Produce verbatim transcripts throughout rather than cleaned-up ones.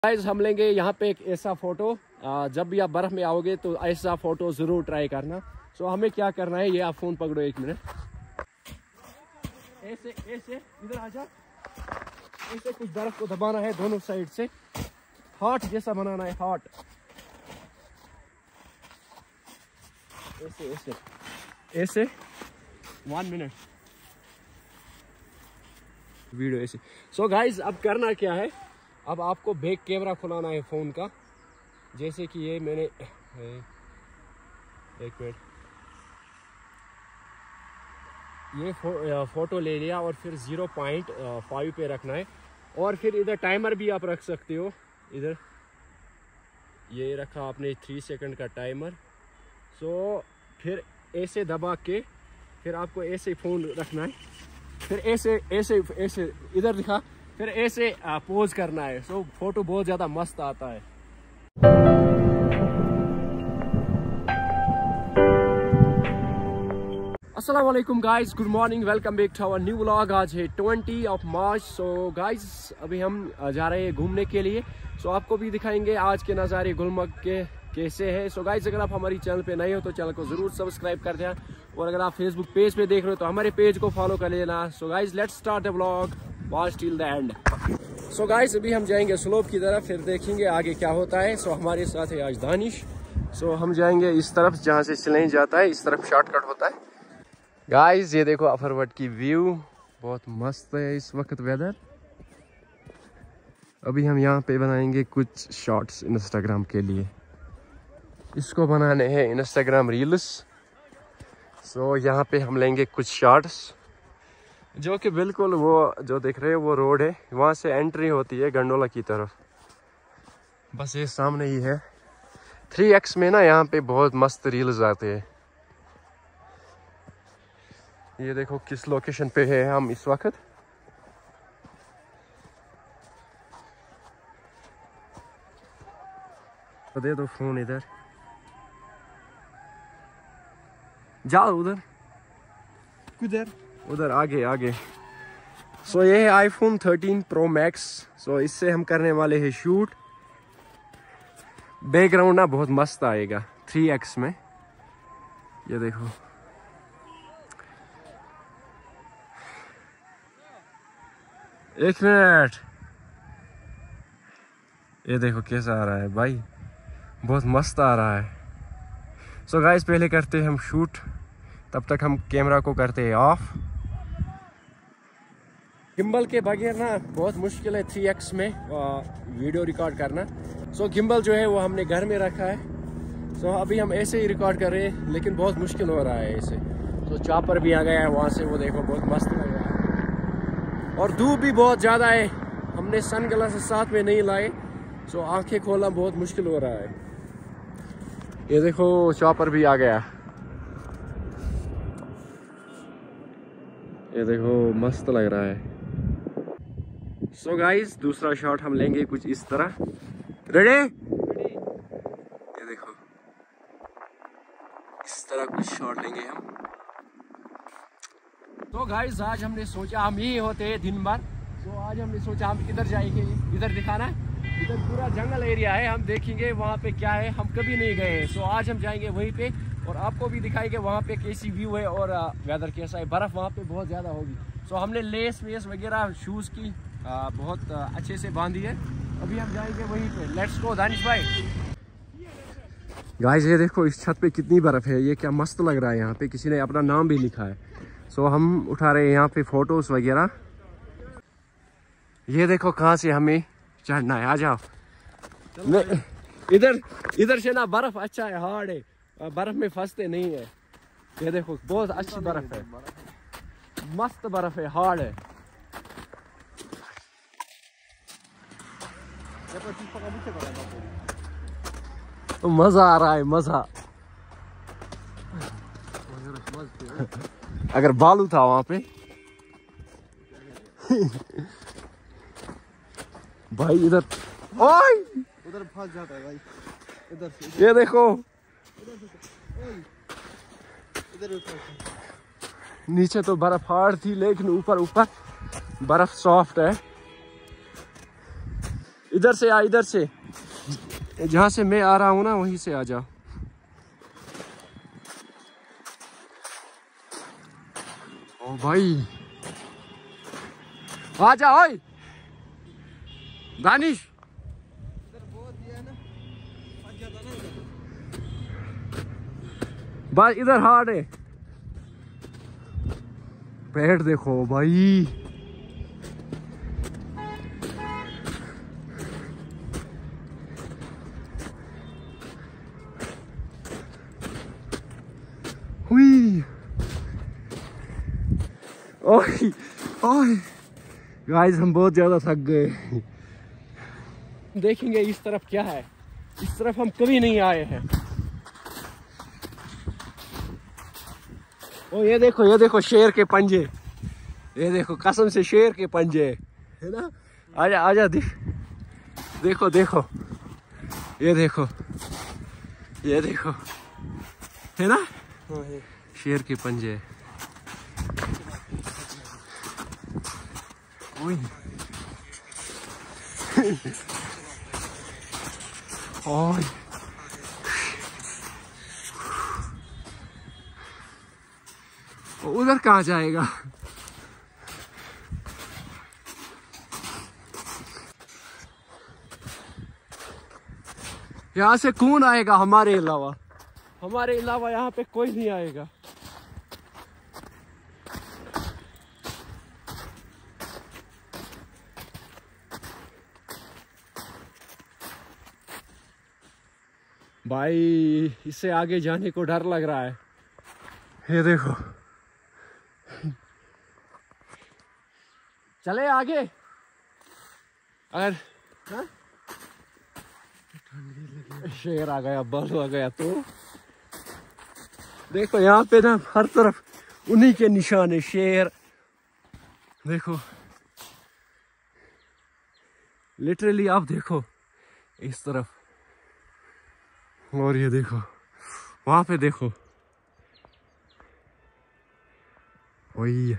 Guys हम लेंगे यहाँ पे एक ऐसा फोटो, जब भी आप बर्फ में आओगे तो ऐसा फोटो जरूर ट्राई करना। सो हमें क्या करना है, ये आप फोन पकड़ो एक मिनट, ऐसे ऐसे इधर आ जा, ऐसे कुछ बर्फ को दबाना है दोनों साइड से, हार्ट जैसा बनाना है, हार्ट ऐसे ऐसे ऐसे। वन मिनट वीडियो ऐसे। सो गाइस अब करना क्या है, अब आपको बैक कैमरा खुलाना है फ़ोन का, जैसे कि ये मैंने एक मिनट ये फो, फोटो ले लिया और फिर ज़ीरो पॉइंट फाइव पे रखना है, और फिर इधर टाइमर भी आप रख सकते हो, इधर ये रखा आपने थ्री सेकंड का टाइमर। सो फिर ऐसे दबा के फिर आपको ऐसे फ़ोन रखना है, फिर ऐसे ऐसे ऐसे इधर दिखा, फिर ऐसे पोज करना है। सो फोटो बहुत ज़्यादा मस्त आता है। अस्सलाम वालेकुम guys, good morning, welcome back to our new vlog. आज है twenty of March. So guys अभी हम जा रहे हैं घूमने के लिए। सो so, आपको भी दिखाएंगे आज के नज़ारे गुलमर्ग के कैसे है। सो गाइस अगर आप हमारी चैनल पे नए हो तो चैनल को ज़रूर सब्सक्राइब कर देना, और अगर आप फेसबुक पेज पे देख रहे हो तो हमारे पेज को फॉलो कर लेना। So guys let's start the vlog, watch till the end. So guys अभी हम जाएंगे स्लोप की तरफ, फिर देखेंगे आगे क्या होता है। सो so, हमारे साथ है आज दानिश। सो so, हम जाएंगे इस तरफ जहाँ से सिलें जाता है, इस तरफ शॉर्टकट होता है। गाइस ये देखो अफरवट की व्यू, बहुत मस्त है इस वक्त वेदर। अभी हम यहाँ पे बनाएंगे कुछ शॉर्ट्स इंस्टाग्राम के लिए, इसको बनाने हैं इंस्टाग्राम रील्स। सो so, यहाँ पे हम लेंगे कुछ शॉर्ट्स, जो कि बिल्कुल वो जो देख रहे हैं वो रोड है, वहाँ से एंट्री होती है गंडोला की तरफ, बस ये सामने ही है। थ्री एक्स में ना यहाँ पे बहुत मस्त रील्स आते हैं। ये देखो किस लोकेशन पे है हम इस वक्त। तो दे दो फोन इधर, जाओ उधर, किधर, उधर आगे आगे। सो so, ये है iPhone thirteen pro max. So इससे हम करने वाले हैं शूट। बैकग्राउंड ना बहुत मस्त आएगा थ्री एक्स में, ये देखो। एक मिनट, ये देखो कैसा आ रहा है भाई, बहुत मस्त आ रहा है। सो so गाइस पहले करते हैं हम शूट, तब तक हम कैमरा को करते हैं ऑफ। गिम्बल के बगैर ना बहुत मुश्किल है थ्री एक्स में वीडियो रिकॉर्ड करना। सो so, गिम्बल जो है वो हमने घर में रखा है। सो so, अभी हम ऐसे ही रिकॉर्ड कर रहे हैं, लेकिन बहुत मुश्किल हो रहा है ऐसे। तो so, चॉपर भी आ गया है वहाँ से, वो देखो बहुत मस्त लग रहा है, और धूप भी बहुत ज़्यादा है, हमने सन ग्लासेस साथ में नहीं लाए। सो so, आंखें खोलना बहुत मुश्किल हो रहा है। ये देखो चॉपर भी आ गया, ये देखो मस्त लग रहा है। सो so गाइस दूसरा शॉट हम लेंगे कुछ इस तरह। रेडी? ये देखो इस तरह कुछ शॉट लेंगे हम। तो गाइस आज हमने सोचा, हम ही होते हैं दिन भर, तो आज हमने सोचा हम इधर जाएंगे, इधर दिखाना, इधर पूरा जंगल एरिया है, हम देखेंगे वहाँ पे क्या है, हम कभी नहीं गए हैं। सो आज हम जाएंगे वहीं पे, और आपको भी दिखाएंगे वहाँ पे कैसी व्यू है और वेदर कैसा है। बर्फ़ वहाँ पे बहुत ज़्यादा होगी। सो हमने लेस वेस वगैरह शूज़ की आ, बहुत आ, अच्छे से बांधी है। अभी हम जाएंगे वहीं पे, लेट्स गो दानिश भाई। गाइस ये देखो इस छत पे कितनी बर्फ़ है, ये क्या मस्त लग रहा है। यहाँ पे किसी ने अपना नाम भी लिखा है। सो हम उठा रहे हैं यहाँ पे फोटोज़ वगैरह। ये देखो कहाँ से हमें चढ़ना है, आ जाओ। इधर इधर से ना बर्फ अच्छा है, हार्ड है, बर्फ में फंसते नहीं है। ये देखो बहुत अच्छी बर्फ है, मस्त बर्फ है, हार्ड है। तो मजा आ रहा है, मजा। अगर बालू था वहां पे भाई इधर, ओए उधर फंस जाता है भाई, इधर से। ये देखो नीचे तो बर्फ हार्ड थी, लेकिन ऊपर ऊपर बर्फ सॉफ्ट है। इधर से आ, इधर से, जहाँ से मैं आ रहा हूँ ना वहीं से आ जाओ। ओ भाई आ जा ओए दानिश। बस इधर हार्ड है। पेड़ देखो भाई, हुई ओए ओए गाइस हम बहुत ज्यादा थक गए। देखेंगे इस तरफ क्या है, इस तरफ हम कभी नहीं आए हैं। ओ ये देखो, ये देखो शेर के पंजे, ये देखो कसम से शेर के पंजे है ना। आजा आजा देख, देखो देखो ये देखो, ये देखो है ना शेर के पंजे। ओए ओए उधर कहाँ जाएगा? यहाँ से कौन आएगा हमारे अलावा? हमारे अलावा यहाँ पे कोई नहीं आएगा। भाई इससे आगे जाने को डर लग रहा है। ये देखो, चले आगे अगर हा? शेर आ गया, बालू आ गया तो देखो यहाँ पे ना हर तरफ उन्हीं के निशान है, शेर देखो लिटरली। आप देखो इस तरफ, और ये देखो वहां पे देखो, वही है।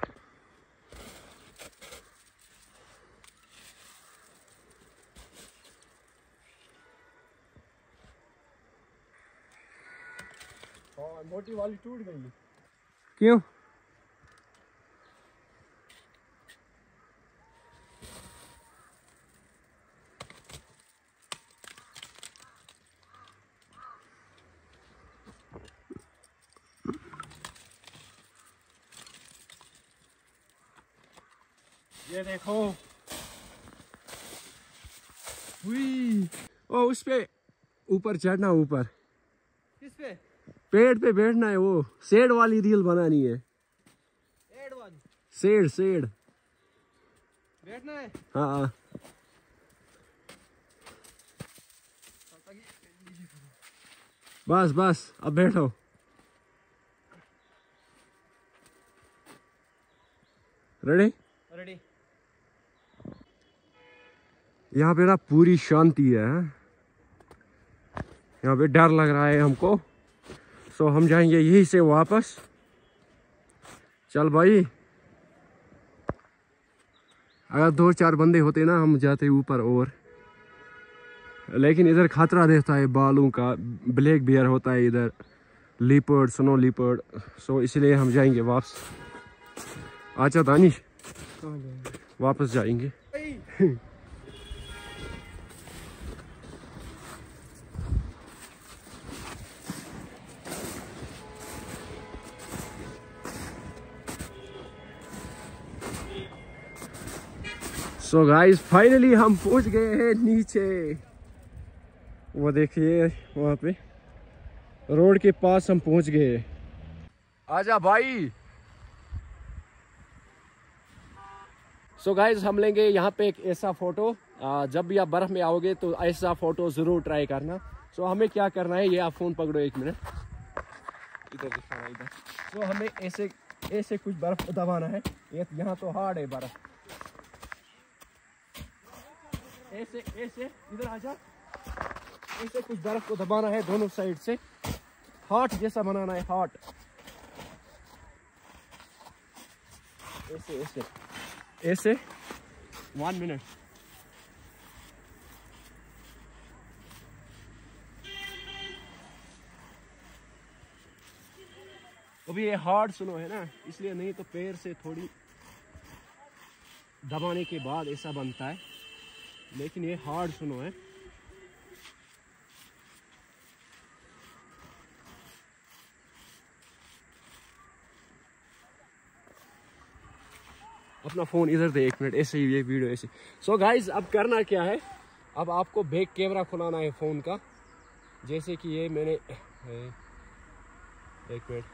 मोटी वाली टूट गई। क्यों? ये देखो, हुई ओ उस पे ऊपर चढ़ना, ऊपर किस पे? पेड़ पे बैठना है। वो शेड वाली रील बनानी है। एड वन शेड शेड बैठना है। हाँ बस बस अब बैठो। Ready ready. यहाँ पे ना पूरी शांति है, यहाँ पे डर लग रहा है हमको, सो हम जाएंगे यहीं से वापस। चल भाई, अगर दो चार बंदे होते ना हम जाते ऊपर, और लेकिन इधर खतरा रहता है बालों का, ब्लैक बियर होता है इधर, लीपर्ड, स्नो लीपर्ड, सो इसलिए हम जाएंगे वापस। अच्छा दानिश वापस जाएंगे। सो गाइस फाइनली हम पहुंच गए हैं नीचे। वो देखिए वहां पे रोड के पास हम पहुंच गए। आजा भाई। सो so गाइस हम लेंगे यहाँ पे एक ऐसा फोटो, जब भी आप बर्फ में आओगे तो ऐसा फोटो जरूर ट्राई करना। सो so हमें क्या करना है, ये आप फोन पकड़ो एक मिनट, इधर दिखाना इधर। सो so हमें ऐसे ऐसे कुछ बर्फ दबाना है, ये यहाँ तो हार्ड है बर्फ, ऐसे ऐसे इधर आजा, ऐसे कुछ बर्फ को दबाना है दोनों साइड से, हार्ट जैसा बनाना है, हार्ट ऐसे ऐसे ऐसे। वन मिनट अभी ये हार्ड स्नो है ना, इसलिए नहीं तो पैर से थोड़ी दबाने के बाद ऐसा बनता है, लेकिन ये हार्ड स्नो है। अपना फ़ोन इधर दे एक मिनट, ऐसे ही ये वीडियो ऐसे। सो गाइज अब करना क्या है, अब आपको बैक कैमरा खुलाना है फ़ोन का। जैसे कि ये मैंने एक मिनट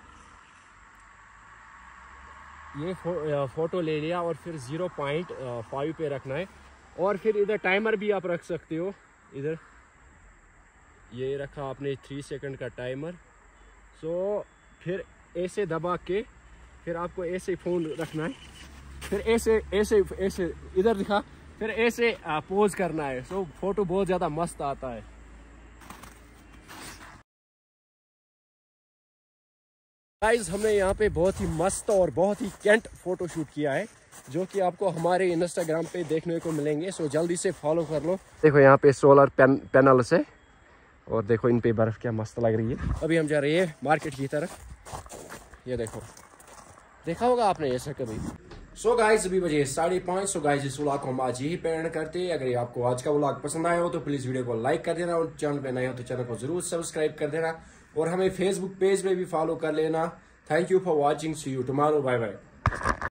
ये फो, फ़ोटो ले लिया और फिर ज़ीरो पॉइंट फाइव पे रखना है। और फिर इधर टाइमर भी आप रख सकते हो, इधर ये रखा आपने थ्री सेकंड का टाइमर। सो फिर ऐसे दबा के फिर आपको ऐसे फ़ोन रखना है, फिर ऐसे ऐसे ऐसे इधर दिखा, फिर ऐसे पोज करना है। सो फोटो बहुत ज़्यादा मस्त आता है। गाइस हमने यहाँ पे बहुत ही मस्त और बहुत ही कैंट फोटो शूट किया है, जो कि आपको हमारे इंस्टाग्राम पे देखने को मिलेंगे। सो जल्दी से फॉलो कर लो। देखो यहाँ पे सोलर पैन पैनल्स है और देखो इन पे बर्फ क्या मस्त लग रही है। अभी हम जा रहे हैं मार्केट की तरफ। ये देखो, देखा होगा आपने ऐसा कभी। सो so गाइस अभी बजे साढ़े पाँच। सो गाइस इस व्लॉग को हम आज यही पेड़ करते हैं। अगर आपको आज का व्लॉग पसंद आया हो तो प्लीज वीडियो को लाइक कर देना, और चैनल पे नए हो तो चैनल को जरूर सब्सक्राइब कर देना, और हमें फेसबुक पेज पे भी फॉलो कर लेना। Thank you for watching, see you tomorrow, bye bye.